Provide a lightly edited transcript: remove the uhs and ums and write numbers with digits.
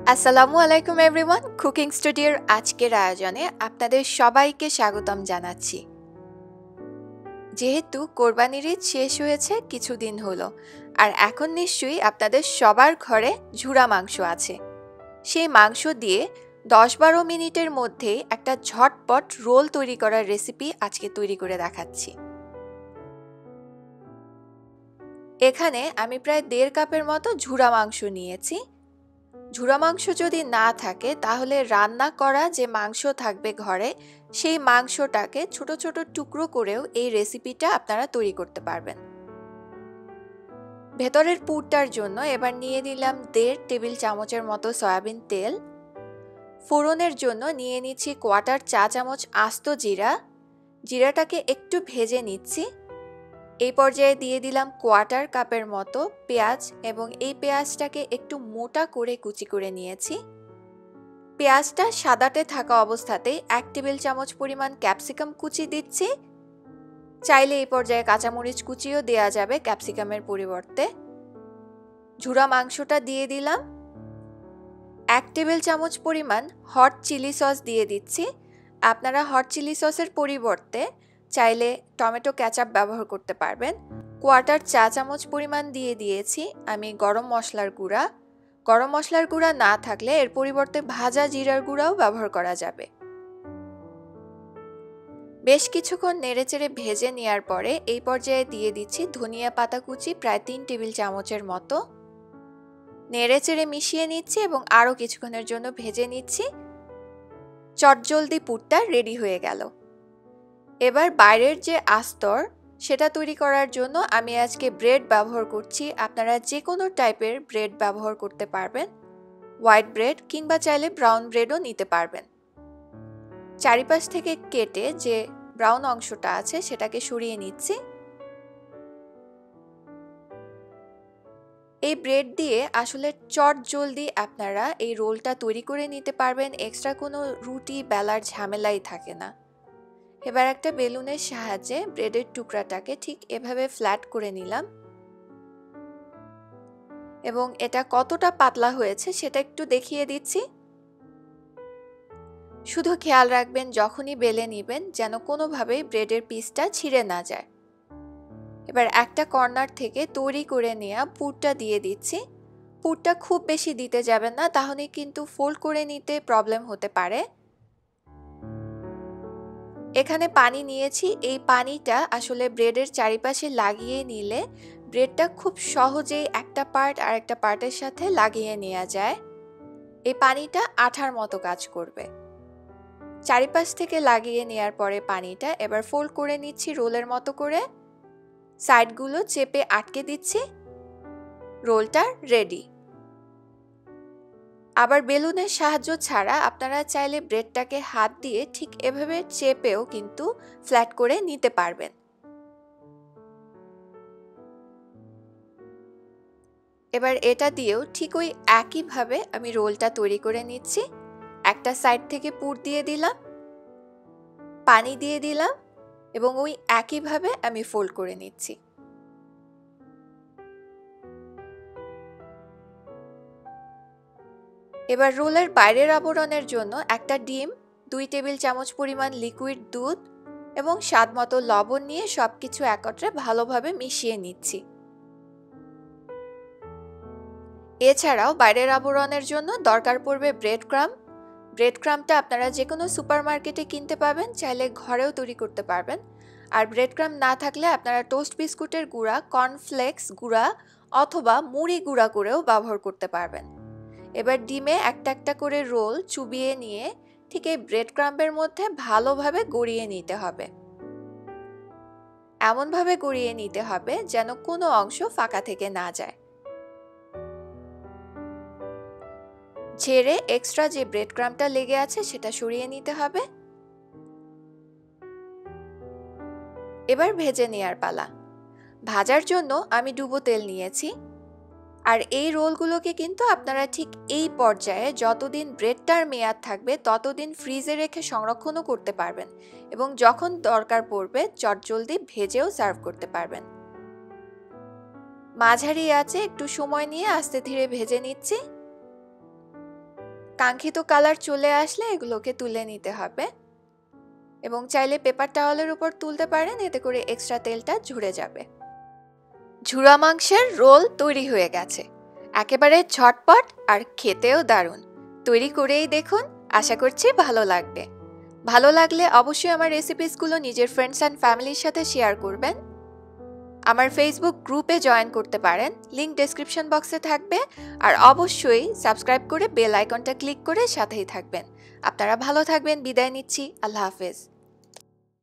আসসালামু আলাইকুম everyone. Cooking স্টুডিওর আজকের আয়োজনে আপনাদের সবাইকে স্বাগতম জানাচ্ছি। যেহেতু কোরবানির ঈদ শেষ হয়েছে কিছুদিন হলো, আর এখন নিশ্চয়ই আপনাদের সবার ঘরে ঝুরা মাংস আছে। সেই মাংস দিয়ে 10-12 মিনিটের মধ্যে একটা ঝটপট রোল তৈরি করার রেসিপি আজকে তৈরি করে দেখাচ্ছি। এখানে আমি প্রায় 1.5 কাপের মতো ঝুরা মাংস নিয়েছি। ঝুরা মাংস যদি না থাকে তাহলে রান্না করা যে মাংস থাকবে ঘরে, সেই মাংসটাকে ছোট ছোট টুকরো করেও এই রেসিপিটা আপনারা তৈরি করতে পারবেন। ভেতরের পুরটার জন্য এবার নিয়ে নিলাম 1.5 টেবিল চামচের মতো সয়াবিন তেল। ফোড়নের জন্য নিয়ে নিচ্ছি 1/4 চা চামচ আস্ত জিরা। জিরাটাকে একটু ভেজে নিচ্ছি। এই পর্যায়ে দিয়ে দিলাম 1/4 কাপের মতো পেঁয়াজ এবং এই পেঁয়াজটাকে একটু মোটা করে কুচি করে নিয়েছি। পেঁয়াজটা সাদাটে থাকা অবস্থাতেই 1 টেবিল চামচ পরিমাণ ক্যাপসিকাম কুচি দিচ্ছি। চাইলে এই পর্যায়ে কাঁচামরিচ কুচিও দেওয়া যাবে ক্যাপসিকামের পরিবর্তে। ঝুরা মাংসটা দিয়ে দিলাম। 1 টেবিল চামচ পরিমাণ হট চিলি সস দিয়ে দিচ্ছি। আপনারা হট চিলি সসের পরিবর্তে চাইলে টমেটো কেচাপ ব্যবহার করতে পারবেন। 1/4 চা চামচ পরিমাণ দিয়ে দিয়েছি আমি গরম মশলার গুঁড়া। গরম মশলার গুঁড়া না থাকলে এর পরিবর্তে ভাজা জিরার গুঁড়াও ব্যবহার করা যাবে। বেশ কিছুক্ষণ নেড়েচেড়ে ভেজে নেওয়ার পরে এই পর্যায়ে দিয়ে দিচ্ছি ধনিয়া পাতা কুচি প্রায় 3 টেবিল চামচের মতো। নেড়েচেড়ে মিশিয়ে নিচ্ছি এবং আরও কিছুক্ষণের জন্য ভেজে নিচ্ছি। চটজলদি পুরটা রেডি হয়ে গেল। এবার বাইরের যে আস্তর সেটা তৈরি করার জন্য আমি আজকে ব্রেড ব্যবহার করছি। আপনারা যে কোনো টাইপের ব্রেড ব্যবহার করতে পারবেন। হোয়াইট ব্রেড কিংবা চাইলে ব্রাউন ব্রেডও নিতে পারবেন। চারিপাশ থেকে কেটে যে ব্রাউন অংশটা আছে সেটাকে সরিয়ে নিচ্ছি। এই ব্রেড দিয়ে আসলে চটজলদি আপনারা এই রোলটা তৈরি করে নিতে পারবেন। এক্সট্রা কোনো রুটি বেলার ঝামেলাই থাকে না। এবার একটা বেলুনের সাহায্যে ব্রেডের টুকরাটাকে ঠিক এভাবে ফ্ল্যাট করে নিলাম এবং এটা কতটা পাতলা হয়েছে সেটা একটু দেখিয়ে দিচ্ছি। শুধু খেয়াল রাখবেন যখনই বেলে নেবেন যেন কোনোভাবেই ব্রেডের পিসটা ছিঁড়ে না যায়। এবার একটা কর্নার থেকে তৈরি করে নেওয়া পুরটা দিয়ে দিচ্ছি। পুরটা খুব বেশি দিতে যাবেন না, তাহলে কিন্তু ফোল্ড করে নিতে প্রবলেম হতে পারে। এখানে পানি নিয়েছি, এই পানিটা আসলে ব্রেডের চারিপাশে লাগিয়ে নিলে ব্রেডটা খুব সহজেই একটা পার্ট আর একটা পার্টের সাথে লাগিয়ে নেওয়া যায়। এই পানিটা আঠার মতো কাজ করবে। চারিপাশ থেকে লাগিয়ে নেওয়ার পরে পানিটা এবার ফোল্ড করে নিচ্ছি রোলের মতো করে। সাইডগুলো চেপে আটকে দিচ্ছি। রোলটা রেডি। আবার বেলুনের সাহায্য ছাড়া আপনারা চাইলে ব্রেডটাকে হাত দিয়ে ঠিক এভাবে চেপেও কিন্তু ফ্ল্যাট করে নিতে পারবেন। এবার এটা দিয়েও ঠিক ওই একইভাবে আমি রোলটা তৈরি করে নিচ্ছি। একটা সাইড থেকে পুর দিয়ে দিলাম, পানি দিয়ে দিলাম এবং ওই একইভাবে আমি ফোল্ড করে নিচ্ছি। এবার রোলের বাইরের আবরণের জন্য একটা ডিম, 2 টেবিল চামচ পরিমাণ লিকুইড দুধ এবং স্বাদ মতো লবণ নিয়ে সবকিছু একত্রে ভালোভাবে মিশিয়ে নিচ্ছি। এছাড়াও বাইরের আবরণের জন্য দরকার পড়বে ব্রেড ক্রাম্ব। ব্রেড ক্রাম্বটা আপনারা যে কোনো সুপারমার্কেটে কিনতে পাবেন, চাইলে ঘরেও তৈরি করতে পারবেন। আর ব্রেড ক্রাম্ব না থাকলে আপনারা টোস্ট বিস্কুটের গুঁড়া, কর্নফ্লেক্স গুঁড়া অথবা মুড়ি গুঁড়া করেও ব্যবহার করতে পারবেন। এবার ডিমে একটা একটা করে রোল চুবিয়ে নিয়ে ঠিক এই ব্রেড ক্রাম্বের মধ্যে ভালোভাবে গড়িয়ে নিতে হবে। এমনভাবে গড়িয়ে নিতে হবে যেন কোনো অংশ ফাঁকা থেকে না যায়। ঝেড়ে এক্সট্রা যে ব্রেড ক্রাম্বটা লেগে আছে সেটা সরিয়ে নিতে হবে। এবার ভেজে নেওয়ার পালা। ভাজার জন্য আমি ডুবো তেল নিয়েছি। আর এই রোলগুলোকে কিন্তু আপনারা ঠিক এই পর্যায়ে যতদিন ব্রেডটার মেয়াদ থাকবে ততদিন ফ্রিজে রেখে সংরক্ষণও করতে পারবেন এবং যখন দরকার পড়বে চটজলদি ভেজেও সার্ভ করতে পারবেন। মাঝারি আঁচে একটু সময় নিয়ে আস্তে ধীরে ভেজে নিচ্ছি। কাঙ্ক্ষিত কালার চলে আসলে এগুলোকে তুলে নিতে হবে এবং চাইলে পেপার টাওয়ালের উপর তুলতে পারেন, এতে করে এক্সট্রা তেলটা ঝরে যাবে। ঝুরা মাংসের রোল তৈরি হয়ে গেছে, একেবারে ঝটপট আর খেতেও দারুণ। তৈরি করেই দেখুন, আশা করছি ভালো লাগবে। ভালো লাগলে অবশ্যই আমার রেসিপিসগুলো নিজের ফ্রেন্ডস অ্যান্ড ফ্যামিলির সাথে শেয়ার করবেন। আমার ফেসবুক গ্রুপে জয়েন করতে পারেন, লিংক ডেসক্রিপশন বক্সে থাকবে। আর অবশ্যই সাবস্ক্রাইব করে বেল আইকনটা ক্লিক করে সাথেই থাকবেন। আপনারা ভালো থাকবেন, বিদায় নিচ্ছি, আল্লাহ হাফেজ।